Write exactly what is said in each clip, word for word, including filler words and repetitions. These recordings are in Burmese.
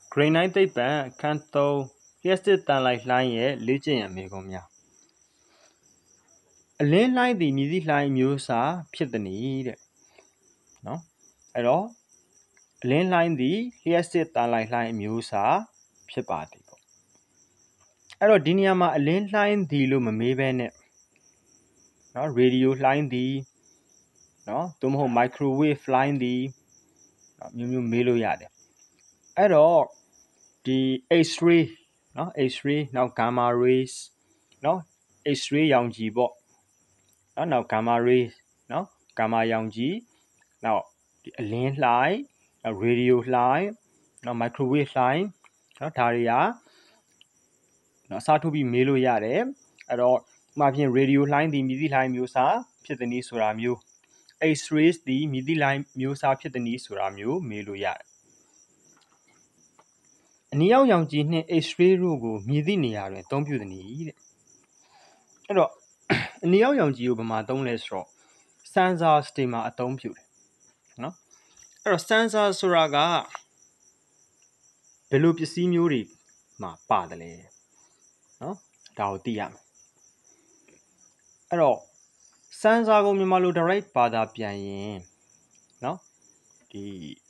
Grade nine သိပ္ပံအခန်းသုံးလျှပ်စစ်သံလိုက်လှိုင်းရဲ့လေ့ကျင့်ရန်မေးခွန်းများအလင်းလှိုင်းသည်မည်သည့်လှိုင်းမျိုးစားဖြစ်သည်နည်းတဲ့နော်အဲ့တော့အလင်းလှိုင်းသည်လျှပ်စစ်သံလိုက်လှိုင်းအမျိုးအစားဖြစ်ပါသည်ပေါ့အဲ့တော့ဒီနေရာမှာအလင်းလှိုင်းသည်လို့မမေးဘဲနဲ့နော်ရေဒီယိုလှိုင်းသည်နော်သို့မဟုတ် microwave လှိုင်းသည်နော်မျိုးမျိုးမေးလို့ရတယ်အဲ့တော့ဒီ X-ray နော် X-ray နောက် gamma rays နော် X-ray ရောင်ခြည်ပေါ့နော်နောက် gamma rays နော် gamma ရောင်ခြည်နောက်ဒီအလင်းလှိုင်းနောက် radio လှိုင်းနောက် microwave လှိုင်းနော်ဒါတွေကနော်အစားထိုးပြီးမေးလို့ရတယ်အဲ့တော့ဥပမာဖြင့် radio လှိုင်းသည်မြည်သည့်လှိုင်းမျိုးစားဖြစ်သည်နည်းဆိုတာမျိုး X-rays သည်မြည်သည့်လှိုင်းမျိုးစားဖြစ်သည်နည်းဆိုတာမျိုးမေးလို့ရတယ်အနီရောင်ရောင်ခြည်နှင့် X-ray တို့ကိုမြည်သည့်နေရာတွင်အသုံးပြုသည်နည်းတဲ့အဲ့တော့အနီရောင်ရောင်ခြည်ကိုဘယ်မှာသုံးလဲဆိုတော့ sensors တွေမှာအသုံးပြုတယ်နော်အဲ့တော့ sensor ဆိုတာကဘယ်လိုပစ္စည်းမျိုးတွေမှာပါတယ်လဲနော်ဒါကိုသိရမယ်အဲ့တော့ sensor ကိုမြန်မာလို direct ဘာသာပြန်ရင်နော်ဒီ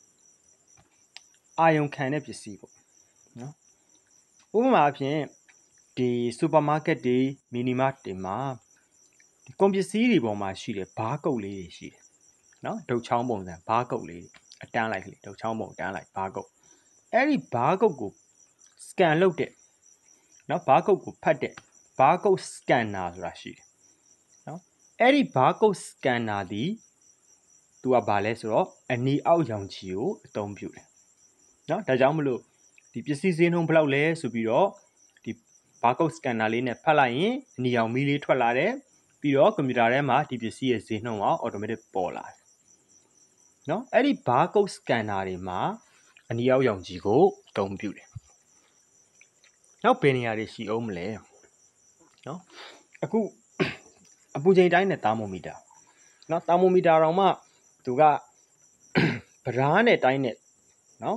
အာယုံခံတဲ့ပစ္စည်းပေါ့နော်ဥပမာအဖြစ်ဒီ supermarket တွေ mini mart တွေမှာဒီကုန်ပစ္စည်းတွေပေါ်မှာရှိတယ်ဘားကုတ်လေးတွေရှိတယ်နော်ဒုတ်ချောင်းပုံစံဘားကုတ်လေးအတန်းလိုက်ကလေးဒုတ်ချောင်းပုံတန်းလိုက်ဘားကုတ်အဲ့ဒီဘားကုတ်ကို scan လုပ်တဲ့နော်ဘားကုတ်ကိုဖတ်တဲ့ဘားကုတ် scanner ဆိုတာရှိတယ်နော်အဲ့ဒီဘားကုတ် scanner ဒီသူကဘာလဲဆိုတော့အနီအောက်ရောင်ခြည်ကိုအသုံးပြုတယ်နော်ဒါကြောင့်မလို့ဒီပစ္စည်းဈေးနှုန်းဘယ်လောက်လဲဆိုပြီးတော့ဒီဘားကုတ် scanner လေးနဲ့ဖတ်လိုက်ရင်အနီရောင်မီးလေးထွက်လာတယ်ပြီးတော့ကွန်ပျူတာထဲမှာဒီပစ္စည်းရဲ့ဈေးနှုန်းက automatic ပေါ်လာတယ်နော်အဲ့ဒီဘားကုတ် scanner တွေမှာအနီအောက်ရောင်ခြည်ကိုအသုံးပြုတယ်နောက်ဘယ်နေရာတွေရှိအောင်မလဲနော်အခုအပူချိန်တိုင်းတဲ့ thermometer နော် thermometer တော့မှသူကဗရားနဲ့တိုင်းတဲ့နော်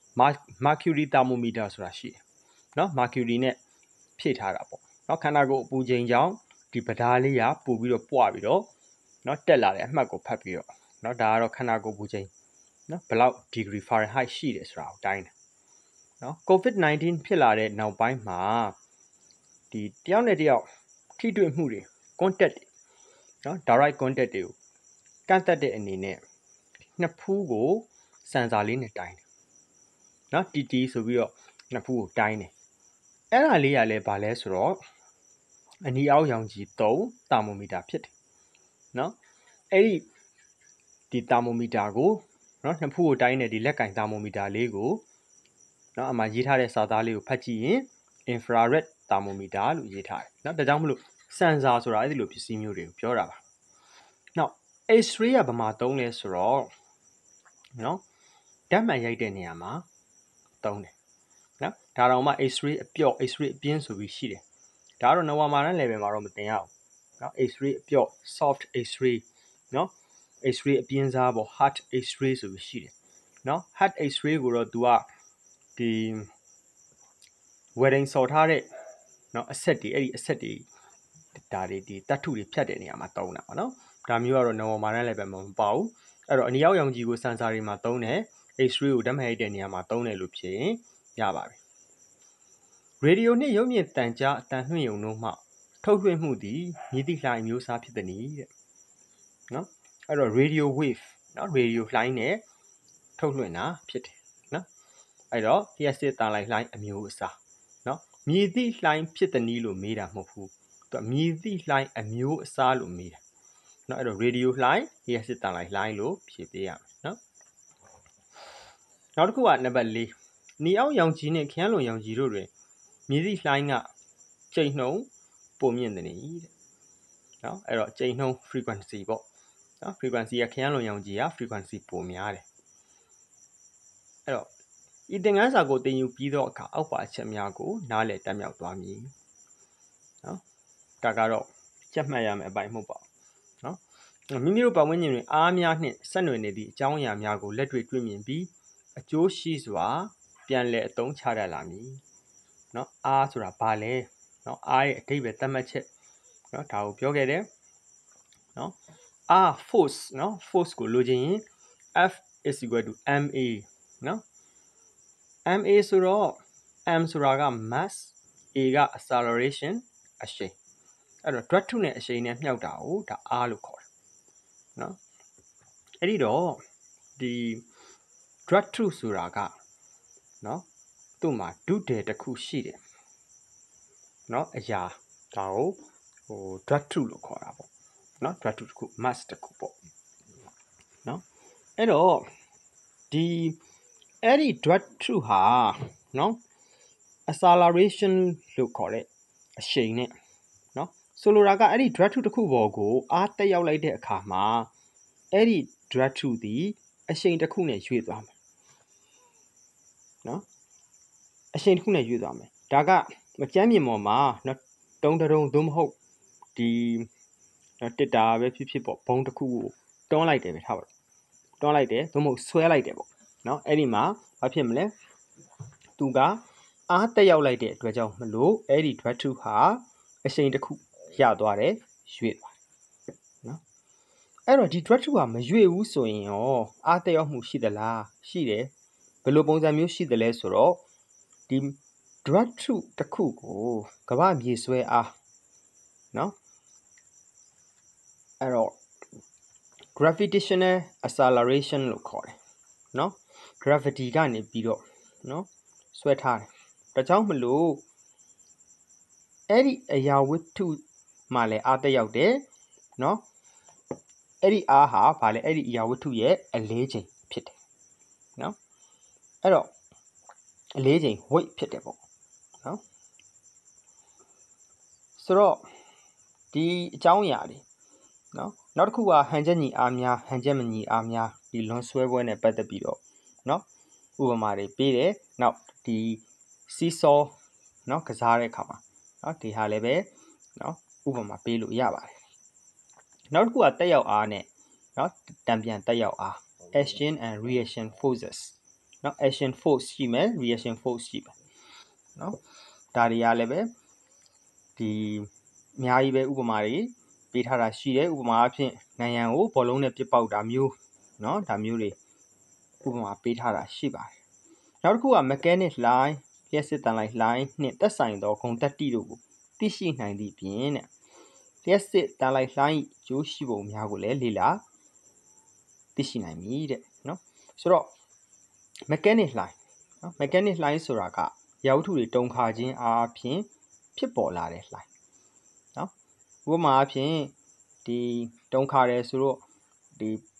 mercury thermometer ဆိုတာရှိတယ်နော် mercury နဲ့ဖြည့်ထားတာပေါ့နော်ခန္ဓာကိုယ်အပူချိန်ကြောင့်ဒီဗရားလေးကပို့ပြီးတော့ပွားပြီးတော့နော်တက်လာတဲ့အမှတ်ကိုဖတ်ပြီးတော့နော်ဒါကတော့ခန္ဓာကိုယ်အပူချိန်နော်ဘယ်လောက် degree Fahrenheit ရှိတယ်ဆိုတာကိုတိုင်းတယ်နော် COVID nineteen ဖြစ်လာတဲ့နောက်ပိုင်းမှာဒီတယောက်နဲ့တယောက်ထိတွေ့မှုတွေ contact တွေနော် direct contact တွေကိုကန့်သက်တဲ့အနေနဲ့နှစ်ဖူးကိုစင်ဆာလေးနဲ့တိုင်းတယ်နော် T T ဆိုပြီးတော့နှစ်ဖူးကိုတိုင်းတယ်အဲ့ဒါလေးကလည်းဘာလဲဆိုတော့အနီအောက်ရောင်ခြည်သုံး thermometer ဖြစ်တယ်နော်အဲ့ဒီဒီ thermometer ကိုနော်နှစ်ဖူးကိုတိုင်းတဲ့ဒီလက်ကင် thermometer လေးကိုနော်အမှရေးထားတဲ့စာသားလေးကိုဖတ်ကြည့်ရင် infrared thermometer လို့ရေးထားတယ်နော်ဒါကြောင့်မလို့ sensor ဆိုတာအဲ့ဒီလိုပစ္စည်းမျိုးတွေကိုပြောတာပါနောက် X-ray ကဘာမှသုံးလဲဆိုတော့နော်ဓာတ်မှန်ရိုက်တဲ့နေရာမှာသုံးတယ်နော်ဒါတော့မှ X-ray အပြော့ X-ray အပြင်းဆိုပြီးရှိတယ်ဒါကတော့ နဝမာန level မှာတော့မတင်ရဘူးနော် X-ray အပြော့ soft X-ray နော် X-ray အပြင်းစားပေါ့ hard X-ray ဆိုပြီးရှိတယ်နော် hard X-ray ကိုတော့ तू ကဒီ welding ဆော်ထားတဲ့နော်အဆက်တွေအဲ့ဒီအဆက်တွေဒါတွေဒီတတ်ထုတွေဖြတ်တဲ့နေရာမှာသုံးတာပါနော်ဒါမျိုးကတော့ နဝမာန level မှာမပါဘူးအဲ့တော့အနီအောက်ရောင်ခြည်ကို sensor တွေမှာသုံးတယ် X-ray ကိုဓာတ်မှန်ရိုက်တဲ့နေရာမှာသုံးတယ်လို့ဖြစ်ရင်ရပါပြီရေဒီယိုနှင့်ရုပ်မြင်သံကြားအသံလွှင့်ရုံတို့မှထုတ်လွှင့်မှုသည်မြည်သည့်လှိုင်းမျိုးစားဖြစ်သည်နည်းတဲ့နော်အဲ့တော့ radio wave နော် radio လှိုင်းနဲ့ထုတ်လွှင့်တာဖြစ်တယ်နော်အဲ့တော့လျှပ်စစ်သံလိုက်လှိုင်းအမျိုးအစားနော်မြည်သည့်လှိုင်းဖြစ်သည်နည်းလို့မေးတာမဟုတ်ဘူးသူကမြည်သည့်လှိုင်းအမျိုးအစားလို့မေးတာနော်အဲ့တော့ radio လှိုင်းလျှပ်စစ်သံလိုက်လှိုင်းလို့ဖြေပေးရမယ်နော်နောက်တစ်ခုကနံပါတ်၄နီအောက်ရောင်ခြည်နဲ့ခရမ်းလွန်ရောင်ခြည်တို့တွင်မြည်သည့်လှိုင်းကချိန်နှုန်းပိုမြင့်သည်နည်းတဲ့နော်အဲ့တော့ချိန်နှုန်း frequency ပေါ့နော် frequency ကခရမ်းလွန်ရောင်ခြည်က frequency ပိုများတယ်အဲ့တော့ဤသင်ခန်းစာကိုသင်ယူပြီးသောအခါအောက်ပါအချက်များကိုနားလည်တတ်မြောက်သွားမည်နော်ဒါကတော့ကြက်မှတ်ရမယ့်အပိုင်းမဟုတ်ပါဘူးနော်မိမိတို့ပတ်ဝန်းကျင်တွင်အားများနှင့်ဆက်နွယ်နေသည့်အကြောင်းအရာများကိုလက်တွေ့တွေ့မြင်ပြီးအကျိုးရှိစွာပြန်လဲအသုံးချရလာမည်နော်အားဆိုတာဘာလဲနော်အားရဲ့အဓိပ္ပာယ်သတ်မှတ်ချက်နော်ဒါကိုပြောခဲ့တယ်နော်အား force နော် force ကိုလိုချင်ရင် F is equal to ma နော် ma ဆိုတော့ m ဆိုတာက mass a က acceleration အရှိန်အဲ့တော့ drag ထုနဲ့အရှိန်နဲ့မြှောက်တာကိုဒါအားလို့ခေါ်တယ်နော်အဲ့ဒီတော့ဒီ drag ထုဆိုတာကနော်သူ့မှာဒုတယ်တစ်ခုရှိတယ်နော်အရာဒါကိုဟို drag ထုလို့ခေါ်တာပေါ့နော် drag ထုတစ်ခု mass တစ်ခုပေါ့နော်အဲ့တော့ဒီအဲ့ဒီ drag ထုဟာနော် acceleration လို့ခေါ်တဲ့အရှိန်နဲ့နော်ဆိုလိုတာကအဲ့ဒီ drag ထုတစ်ခုပေါ်ကိုအားတက်ရောက်လိုက်တဲ့အခါမှာအဲ့ဒီ drag ထုသည်အရှိန်တစ်ခုနဲ့ရွေ့သွားမယ်နော်အရှိန်တစ်ခုနဲ့ရွေ့သွားမယ်ဒါကမကြမ်းမြင်ပေါ်မှာနော်တုံးတုံးသို့မဟုတ်ဒီနော်တစ်တာပဲဖြစ်ဖြစ်ပေါ့ဘုံတစ်ခုကိုတွန်းလိုက်တယ်ပဲထားပါတော့တွန်းလိုက်တယ်သို့မဟုတ်ဆွဲလိုက်တယ်ပေါ့နော်အဲ့ဒီမှာဘာဖြစ်မလဲသူကအားတက်ရောက်လိုက်တဲ့အတွက်ကြောင့်မလို့အဲ့ဒီ drag ထုဟာအရှိန်တစ်ခုရသွားတယ်ရွေ့သွားတယ်နော်အဲ့တော့ဒီ drag ထုဟာမရွေ့ဘူးဆိုရင်ရောအားတက်ရောက်မှုရှိသလားရှိတယ်ဘယ်လိုပုံစံမျိုးရှိသလဲဆိုတော့ဒီ drag ထုတစ်ခုကိုကမ္ဘာမြေဆွဲအားနော်အဲ့တော့ gravitational acceleration လို့ခေါ်တယ်နော် gravity ကနေပြီးတော့နော်ဆွဲထားတယ်ဒါကြောင့်မလို့အဲ့ဒီအရာဝတ္ထုမှလည်းအားတက်ရောက်တယ်နော်အဲ့ဒီအားဟာဗာလဲအဲ့ဒီအရာဝတ္ထုရဲ့အလေးချိန်ဖြစ်တယ်နော်အဲ့တော့အလေးချိန် weight ဖြစ်တယ်ပေါ့နော်ဆိုတော့ဒီအကြောင်းအရာတွေနော်နောက်တစ်ခုကဟန်ချက်ညီအားများဟန်ချက်မညီအားများဒီလွန်ဆွဲပွဲနဲ့ပတ်သက်ပြီးတော့နော်ဥပမာတွေပေးတယ်နောက်ဒီ seesaw နော်ကစားတဲ့အခါမှာနော်ဒီဟာလည်းပဲနော်ဥပမာပေးလို့ရပါတယ်နောက်တစ်ခုကတက်ရောက်အားနဲ့နော်တံပြန်တက်ရောက်အား action and reaction forces နော် action force ရှိမယ် reaction force ရှိမယ်နော်ဒါတွေကလည်းပဲဒီအများကြီးပဲဥပမာတွေပေးထားတာရှိတယ်ဥပမာအဖြစ်နိုင်ငံကိုဘောလုံးနဲ့ပစ်ပေါက်တာမျိုးเนาะဒါမျိုးတွေဥပမာပေးထားတာရှိပါတယ်နောက်တစ်ခုက mechanic line လျှက်စစ်တန်လိုက် line နဲ့သက်ဆိုင်သောဂုဏ်သတ္တိတို့ကိုသိရှိနိုင်သည့်ပြင်တဲ့လျှက်စစ်တန်လိုက် line ကျိုးရှိပုံများကိုလည်းလေ့လာသိရှိနိုင်ပြီတဲ့เนาะဆိုတော့ mechanic line เนาะ mechanic line ဆိုတာကရာဝတ္ထုတွေတုံခါခြင်းအားဖြင့်ဖြစ်ပေါ်လာတဲ့ lineเนาะဥပမာအဖြစ်ဒီတုံခါတယ်ဆိုတော့ဒီ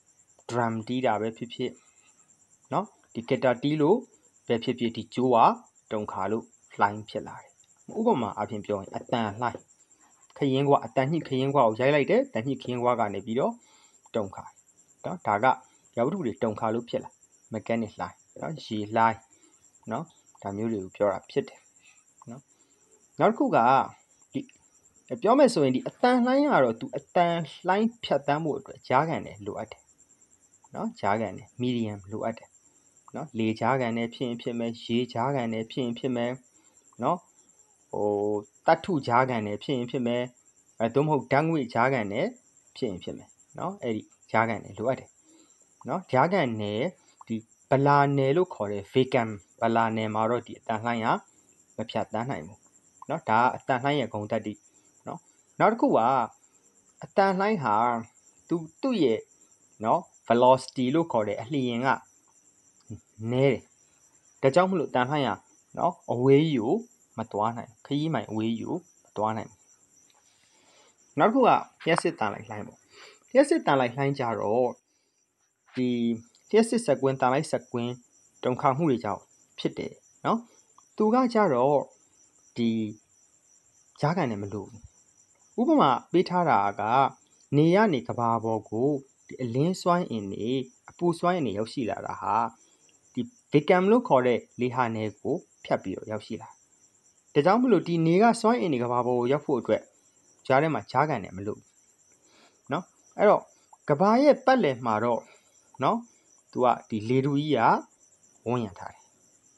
drum တီးတာပဲဖြစ်ဖြစ်เนาะဒီ guitar တီးလို့ပဲဖြစ်ဖြစ်ဒီကျိုးကတုံခါလို့ line ဖြစ်လာတယ်ဥပမာအဖြစ်ပြောရင်အတန် line ခရင်ကွာအတန်ညှိခရင်ကွာကိုရိုက်လိုက်တယ်တန်ညှိခရင်ကွာကနေပြီးတော့တုံခါเนาะဒါကရာဝတ္ထုတွေတုံခါလို့ဖြစ်လာ mechanic line เนาะရေ line เนาะဒါမျိုးတွေကိုပြောတာဖြစ်တယ်เนาะနောက်တစ်ခုကဒီပြောမယ်ဆိုရင်ဒီအတန်လှိုင်းကတော့သူအတန်လှိုင်းဖြတ်တန်းဖို့အတွက်ကြားကန်တယ်လိုအပ်တယ်เนาะကြားကန်တယ် medium လိုအပ်တယ်เนาะလေကြားကန်တယ်ဖြစ်ရင်ဖြစ်မယ်ရေကြားကန်တယ်ဖြစ်ရင်ဖြစ်မယ်เนาะဟိုတတ်ထုကြားကန်တယ်ဖြစ်ရင်ဖြစ်မယ်အဲသို့မဟုတ်ဓာတ်ငွေ့ကြားကန်တယ်ဖြစ်ရင်ဖြစ်မယ်เนาะအဲ့ဒီကြားကန်တယ်လိုအပ်တယ်เนาะကြားကန်တယ်ဒီဗလာနယ်လို့ခေါ်တဲ့ vacuum ဗလာနယ်မှာတော့ဒီအတန်လှိုင်းဟာမဖြတ်တန်းနိုင်ဘူးเนาะဒါကအတန်လှိုင်းရဲ့ဂုဏ်သတ္တိနောက်တစ်ခုကအတန်လှိုင်းဟာသူသူ့ရဲ့เนาะ velocity လို့ခေါ်တဲ့အလျင်ကနည်းတယ်ဒါကြောင့်မလို့အတန်လှိုင်းဟာเนาะအဝေးကြီးကိုမသွားနိုင်ခရီးမိုင်အဝေးကြီးကိုမသွားနိုင်နောက်တစ်ခုကလျှက်စစ်တန်လိုက်လှိုင်းပေါ့လျှက်စစ်တန်လိုက်လှိုင်းကြတော့ဒီလျှက်စစ်စက်ကွင်းတန်လိုက်စက်ကွင်းတုံခါမှုတွေကြောင့်ဖြစ်တယ်เนาะသူကကြတော့ဒီကြားကန်တယ်မလို့ဥပမာပေးထားတာကနေရနေကဘာပေါ်ကိုဒီအလင်းစွမ်းအင်နေအပူစွမ်းအင်နေရောက်ရှိလာတာဟာဒီ vacuum လို့ခေါ်တဲ့လေဟာနယ်ကိုဖြတ်ပြီးတော့ရောက်ရှိလာဒါကြောင့်မလို့ဒီနေကစွမ်းအင်နေကဘာပေါ်ကိုရောက်ဖို့အတွက်ကြားထဲမှာကြားကန်တယ်မလို့เนาะအဲ့တော့ကဘာရဲ့ပတ်လည်မှာတော့เนาะသူကဒီလေတူကြီးကဝန်းရံထားတယ်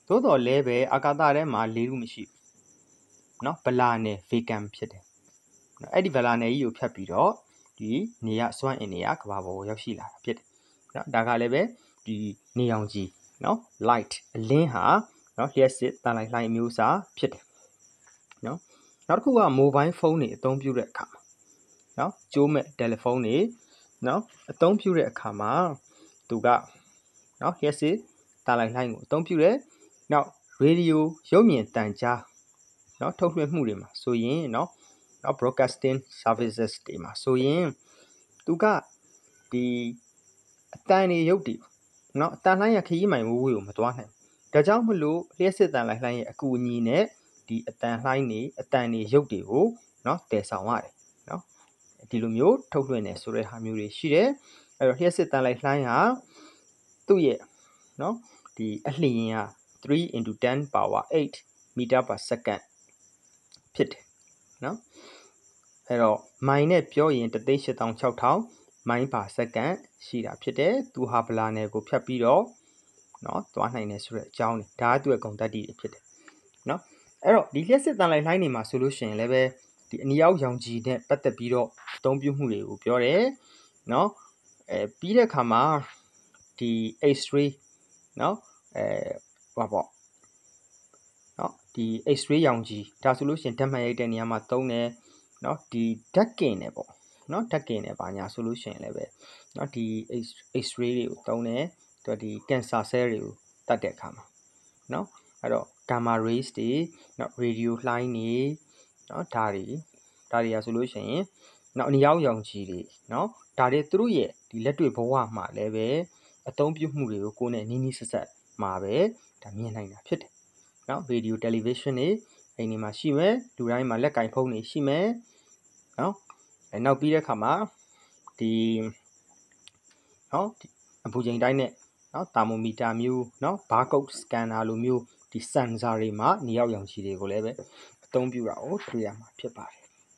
သို့တော်လည်းပဲအာကာသထဲမှာလေထုမရှိဘူးနော်ဗလာနယ် vacant ဖြစ်တယ်အဲ့ဒီဗလာနယ်ကြီးကိုဖြတ်ပြီးတော့ဒီနေရစွမ်းအင်တွေကကဘာပေါ်ကိုရောက်ရှိလာတာဖြစ်တယ်နော်ဒါကလည်းပဲဒီနေရောင်ခြည်နော် light အလင်းဟာနော်လျှက်စစ်တန်လိုက်လှိုင်းအမျိုးအစားဖြစ်တယ်နော်နောက်တစ်ခုက mobile phone တွေအသုံးပြုတဲ့အခါမှာနော်ကျိုးမဲ့တယ်လီဖုန်းတွေနော်အသုံးပြုတဲ့အခါမှာသူကနော်လျှက်စစ်တန်လိုက်လှိုင်းကိုအသုံးပြုတယ်နောက်ရေဒီယိုရုပ်မြင်သံကြားနော်ထုတ်လွှင့်မှုတွေမှာဆိုရင်နော်နော် broadcasting services တွေမှာဆိုရင်သူကဒီအတန်တွေရုပ်တွေနော်အတန်လှိုင်းရခရီးမိုင်ဝေးဝေးကိုမသွားနိုင်ဒါကြောင့်မလို့လျှက်စစ်တန်လိုက်လှိုင်းရဲ့အကူအညီနဲ့ဒီအတန်လှိုင်းတွေအတန်တွေရုပ်တွေကိုနော်တည်ဆောင်ရတယ်နော်ဒီလိုမျိုးထုတ်လွှင့်နေဆိုတဲ့ဟာမျိုးတွေရှိတယ်အဲ့တော့လျှက်စစ်တန်လိုက်လှိုင်းဟာသူ့ရဲ့နော်ဒီအလျင်ကthree into ten power eight meter per second ဖြစ်တယ်နော်အဲ့တော့မိုင်နဲ့ပြောရင်တစ်သိန်းရှစ်သောင်းခြောက်ထောင်မိုင် per second ရှိတာဖြစ်တယ်သူဟာဗလာနယ်ကိုဖြတ်ပြီးတော့နော်သွားနိုင်တယ်ဆိုတဲ့အကြောင်းဒါကသူ့ရဲ့ဂုဏ်သတ္တိဖြစ်တယ်နော်အဲ့တော့ဒီလျှက်စစ်တန်လိုက်လှိုင်းတွေမှာဆိုလို့ရှိရင်လည်းပဲဒီအနီအောက်ရောင်ခြည်နဲ့ပတ်သက်ပြီးတော့အသုံးပြုမှုတွေကိုပြောတယ်နော်အဲပြီးတဲ့အခါမှာဒီ X-ray နော်အဲဘာပေါ့နော်ဒီ X-ray ရောင်ခြည်ဒါဆိုလို့ရှိရင်ဓာတ်မှန်ရိုက်တဲ့နေရာမှာသုံးတယ်နော်ဒီဓာတ်ကင်တယ်ပေါ့နော်ဓာတ်ကင်တယ်ပါညာဆိုလို့ရှိရင်လည်းပဲနော်ဒီ X-ray တွေကိုသုံးတယ်သူကဒီ cancer cell တွေကိုတတ်တဲ့အခါမှာနော်အဲ့တော့ gamma rays တွေနော် radio လှိုင်းတွေနော်ဒါတွေဒါတွေကဆိုလို့ရှိရင်နော်အနီအောက်ရောင်ခြည်တွေနော်ဒါတွေသူတို့ရဲ့ဒီလက်တွေ့ဘဝမှာလည်းပဲအသုံးပြုမှုတွေကိုကိုယ်နဲ့နီးနီးဆက်ဆက်မှာပဲဒါမြင်နိုင်တာဖြစ်တယ်နော် radio television တွေအိမ်တွေမှာရှိမယ်လူတိုင်းမှာလက်ကင်ဖုန်းတွေရှိမယ်နော်အဲနောက်ပြီးတဲ့အခါမှာဒီနော်အပူချိန်တိုင်းနဲ့နော်သာမိုမီတာမျိုးနော်ဘားကုတ်စကန်နာလိုမျိုးဒီ sensor တွေမှာနေရောက်ရောင်ခြည်တွေကိုလည်းပဲအသုံးပြုတာကိုတွေ့ရမှာဖြစ်ပါတယ်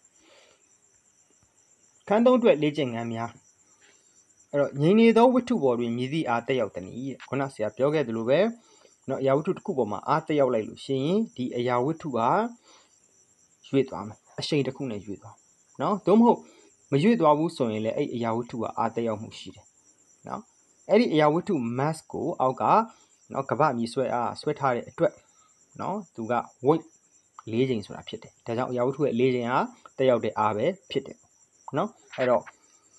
ခန်းသုံးအတွက်လေ့ကျင့်ခန်းများအဲ့တော့ငြိမ်နေသောဝတ္ထုပေါ်တွင်မြည်သည့်အားတက်ရောက်သည်တဲ့ခုနဆရာပြောခဲ့သလိုပဲနော်အရာဝတ္ထုတစ်ခုပေါ်မှာအားတက်ရောက်လိုက်လို့ရှိရင်ဒီအရာဝတ္ထုဟာရွေ့သွားမယ်အရှိန်တစ်ခုနဲ့ရွေ့သွားနော်သို့မဟုတ်မရွေ့သွားဘူးဆိုရင်လည်းအဲ့အရာဝတ္ထုကအားတက်ရောက်မှုရှိတယ်နော်အဲ့ဒီအရာဝတ္ထု mass ကိုအောက်ကနော်ကမ္ဘာမြေဆွဲအားဆွဲထားတဲ့အတွက်နော်သူက weight လေးချိန်ဆိုတာဖြစ်တယ်ဒါကြောင့်အရာဝတ္ထုရဲ့လေးချိန်ဟာတက်ရောက်တဲ့အားပဲဖြစ်တယ်နော်အဲ့တော့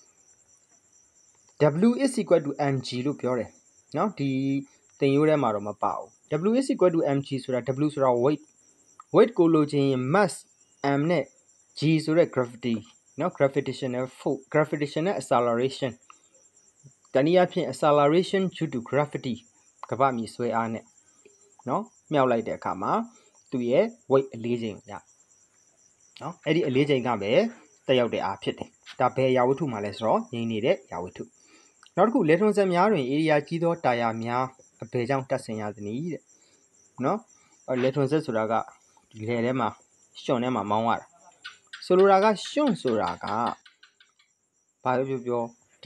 W is equal to mg လို့ပြောတယ်နော်ဒီသင်ရိုးထဲမှာတော့မပါဘူး W is equal to mg ဆိုတာ W ဆိုတာ weight weight ကိုလိုချင်ရင် mass m နဲ့ g ဆိုတဲ့ gravity နော် gravitational force gravitational acceleration တနည်းအားဖြင့် acceleration due to gravity ကမ္ဘာမြေဆွဲအားနဲ့နော်မြောက်လိုက်တဲ့အခါမှာသူ့ရဲ့ weight အလေးချိန်ရနော်အဲ့ဒီအလေးချိန်ကပဲတက်ရောက်တဲ့အားဖြစ်တယ်ဒါဘယ်အရာဝတ္ထုမှာလဲဆိုတော့ငြိမ်နေတဲ့အရာဝတ္ထုနောက်တစ်ခုလေထွန်စက်များတွင်ဧရိယာကြီးသောတာယာများအဘယ်ကြောင့်တက်ဆင်ရသနည်းတဲ့နော်လေထွန်စက်ဆိုတာကဒီလေထဲမှာရှွန့်ထဲမှာမောင်းရတာဆိုလိုတာကရှွန့်ဆိုတာကဘာလို့ပြောပြောဒီ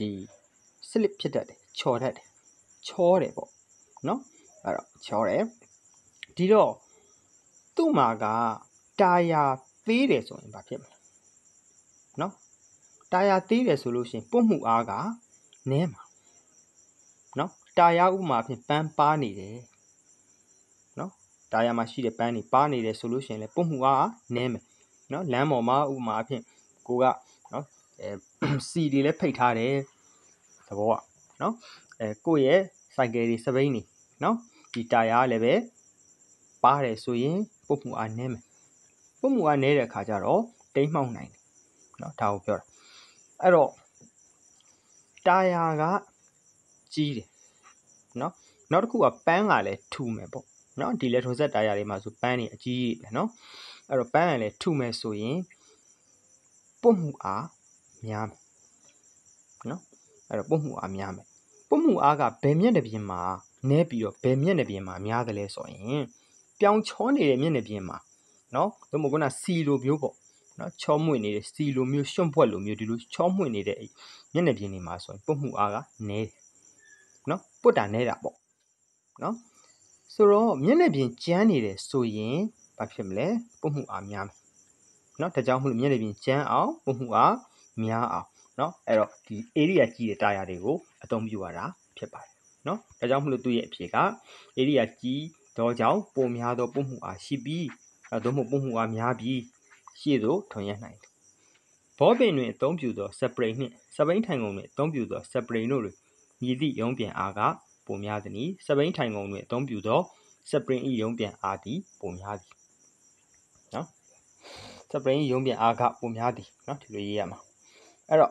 slip ဖြစ်တတ်တယ်ချော်တတ်တယ်ချောတယ်ပေါ့နော်အဲ့တော့ချောတယ်ဒီတော့သူ့မှာကတာယာသေးတယ်ဆိုရင်ဘာဖြစ်မလဲနော်တာယာသေးတယ်ဆိုလို့ရှိရင်ပုတ်မှုအားကနည်းမှာနော်တာယာဥမာဖြင့်ပန်းပါနေတယ်နော်တာယာမှာရှိတဲ့ပန်းတွေပါနေတယ်ဆိုလို့ရှိရင်လည်းပုတ်မှုအားနည်းမယ်နော်လမ်းပေါ်မှာဥမာဖြင့်ကိုကနော်အဲစီတွေလည်းဖိတ်ထားတယ်သဘောကနော်အဲကိုယ့်ရဲ့စိုက်ကယ်တွေစပိန်တွေနော်ဒီတာယာကလည်းပဲပါတယ်ဆိုရင်ပုတ်မှုအားနည်းမယ်ပုတ်မှုအားနည်းတဲ့အခါကျတော့တိမ်မှောက်နိုင်တယ်နော်ဒါကိုပြောတာအဲ့တော့တာယာကကြီးတယ်နော်နောက်တစ်ခုကပန်းကလည်းထူမယ်ပေါ့နော်ဒီလက်ထွန်ဆက်တာယာတွေမှာဆိုပန်းတွေအကြီးကြီးပဲနော်အဲ့တော့ပန်းကလည်းထူမယ်ဆိုရင်ပုတ်မှုအားများမယ်နော်အဲ့တော့ပုတ်မှုအားများမယ်ပုတ်မှုအားကဘယ်မျက်နှာပြင်မှာနည်းပြီးတော့ဘယ်မျက်နှာပြင်မှာများတယ်လဲဆိုရင်ပြောင်ချောနေတဲ့မျက်နှာပြင်မှာနော်သို့မဟုတ်ကစီလိုမျိုးပေါ့နော်ချောမွေ့နေတဲ့စီလိုမျိုးရွှွန့်ပွက်လိုမျိုးဒီလိုချောမွေ့နေတဲ့မျက်နှာပြင်တွေမှာဆိုရင်ပုတ်မှုအားကနည်းနော်ပွတ်တာနည်းတာပေါ့နော်ဆိုတော့မျက်နှာပြင်ကျန်းနေတယ်ဆိုရင်ဘာဖြစ်မလဲပို့မှုအားများမယ်เนาะဒါကြောင့်မလို့မျက်နှာပြင်ကျန်းအောင်ပို့မှုအားများအောင်เนาะအဲ့တော့ဒီ area ကြီးတဲ့တာယာတွေကိုအသုံးပြုရတာဖြစ်ပါတယ်เนาะဒါကြောင့်မလို့သူ့ရဲ့အဖြေက area ကြီးတော့ကြောင့်ပိုများသောပို့မှုအားရှိပြီးအဲသို့မဟုတ်ပို့မှုအားများပြီးရှေ့သို့ထွန်ရနိုင်တယ်ဘောပင်တွင်အသုံးပြုသော spring နှင့်စပိန်ထိုင်ကုန်တွင်အသုံးပြုသော spring တို့တွင်မြည်သည့်ရုံးပြန်အားကပိုများသည်။စပိန်ထိုင်ကုန်တွင်အသုံးပြုသော spring ၏ရုံးပြန်အားသည်ပိုများသည်။နော် spring ၏ရုံးပြန်အားကပိုများသည်နော်ဒီလိုရေးရမှာ။အဲ့တော့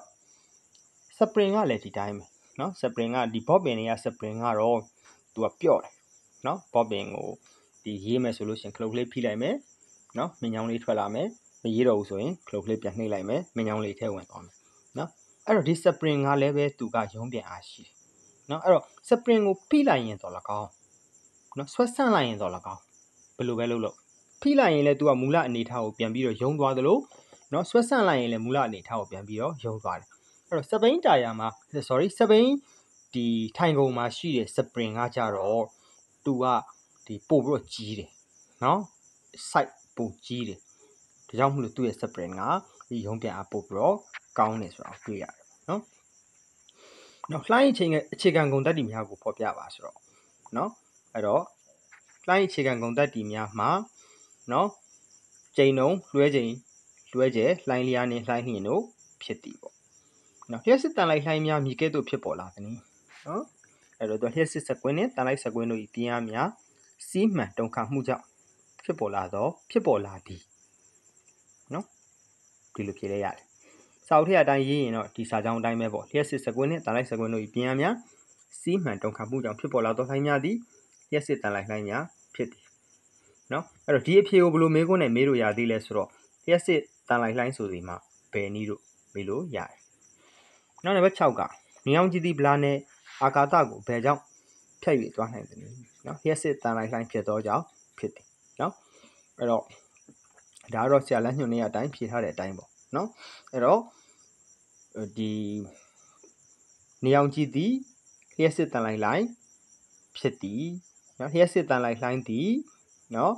spring ကလည်းဒီတိုင်းပဲနော် spring ကဒီ bob pin တွေက spring ကတော့သူကပြော့တယ်နော် bob pin ကိုဒီရေးမယ်ဆိုလို့ရှိရင်ခလုတ်ကလေးဖိလိုက်မယ်နော်မင်းချောင်းလေးထွက်လာမယ်မရေးတော့ဘူးဆိုရင်ခလုတ်ကလေးပြန်နှိပ်လိုက်မယ်မင်းချောင်းလေးထဲဝင်သွားမယ်နော်အဲ့တော့ဒီ spring ကလည်းပဲသူကရုံးပြန်အားရှိတယ်နော်အဲ့တော့ spring ကိုဖိလိုက်ရင်တော့၎င်းနော်ဆွဲဆန့်လိုက်ရင်တော့၎င်းဘယ်လိုပဲလုပ်လို့ဖိလိုက်ရင်လည်းသူကမူလအနေထားကိုပြန်ပြီးတော့ရုံးသွားသလိုနော်ဆွဲဆန့်လိုက်ရင်လည်းမူလအနေထားကိုပြန်ပြီးတော့ရုံးသွားတယ်အဲ့တော့စပိန်တာယာမှာ sorry စပိန်ဒီထိုင်ကုန်မှာရှိတဲ့ spring ကကြတော့သူကဒီပို့ပြီးတော့ကြီးတယ်နော် site ပို့ကြီးတယ်ဒါကြောင့်မလို့သူ့ရဲ့ spring ကဒီရုံးပြန်အားပို့ပြီးတော့ကောင်းတယ်ဆိုတာကိုတွေ့ရတယ်နော်နော်လှိုင်းအချိန်ကအခြေခံဂုဏ်သတ္တိများကိုဖော်ပြပါဆိုတော့နော်အဲ့တော့လှိုင်းအခြေခံဂုဏ်သတ္တိများမှာနော်ချိန်နှုံလွှဲချိန်လွှဲကျဲလှိုင်းလျားနှင့်လှိုင်းနှင်းတို့ဖြစ်သည်ပေါ့နော်လျှက်စစ်တန်လိုက်လှိုင်းများမြည်ကဲ့သို့ဖြစ်ပေါ်လာသည်နော်အဲ့တော့သူလျှက်စစ်စကွင်းနှင့်တန်လိုက်စကွင်းတို့၏ပြင်းအားများစီးမှန်တုံခါမှုကြောင့်ဖြစ်ပေါ်လာသောဖြစ်ပေါ်လာသည်နော်ဒီလိုဖြေလိုက်ရတယ်စာအုပ်ထဲအတိုင်းရေးရင်တော့ဒီစာကြောင်းအတိုင်းပဲပေါ့လျှက်စစ်စကွင်းနှင့်တန်လိုက်စကွင်းတို့၏ပြင်းအားများစီးမှန်တုံခါမှုကြောင့်ဖြစ်ပေါ်လာသောလှိုင်းများသည်လျှက်စစ်တန်လိုက်လှိုင်းများဖြစ်သည်နော်အဲ့တော့ဒီအဖြေကိုဘယ်လိုမေးခွန်းနဲ့မေးလို့ရသေးလဲဆိုတော့လျှက်စစ်တန်လိုက်လှိုင်းဆိုဒီမှာဘယ်နည်းလို့မေးလို့ရတယ်နောက်နံပါတ်၆ကနေအောင်ကြည့်သည့်ဗလာနဲ့အာကာသကိုဘယ်ကြောင့်ဖြတ်၍သွားနိုင်သလဲနော်လျှက်စစ်တန်လိုက်လှိုင်းဖြစ်သောကြောင့်ဖြစ်တယ်နော်အဲ့တော့ဒါကတော့ဆရာလက်ညွှန်နေရအတိုင်းဖြေထားတဲ့အတိုင်းပေါ့နော်အဲ့တော့ဒီနေအောင်ကြည့်သည့်လျှက်စစ်တန်လိုက်လှိုင်းဖြစ်သည်နော်လျှက်စစ်တန်လိုက်လှိုင်းသည်နော်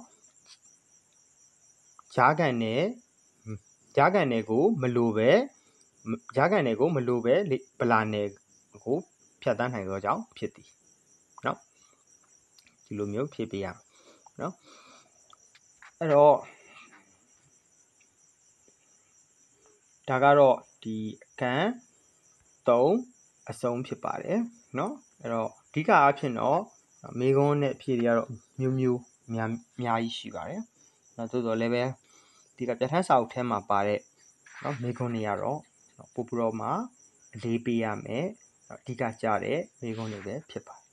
ဂျားကန်နဲ့ဂျားကန်နဲ့ကိုမလိုပဲဂျားကန်နဲ့ကိုမလိုပဲဗလာနယ်ကိုဖြတ်တန်းနိုင်သောကြောင့်ဖြစ်သည်နော်ဒီလိုမျိုးဖြည့်ပေးရမယ်နော်အဲ့တော့ဒါကတော့ဒီအခန်းသုံးအဆုံးဖြစ်ပါတယ်နော်အဲ့တော့အဓိကအားဖြင့်တော့မေခွန်းနဲ့ဖြည့်တွေကတော့မျိုးမျိုးများအများကြီးရှိပါတယ်နော်သို့တော်လည်းပဲဒီကပြဋ္ဌာန်းစာအုပ်ထဲမှာပါတဲ့နော်မေခွန်းတွေကတော့ပို့ပြီးတော့မှအလေးပေးရမယ်အဓိကကြားတဲ့မေခွန်းတွေပဲဖြစ်ပါတယ်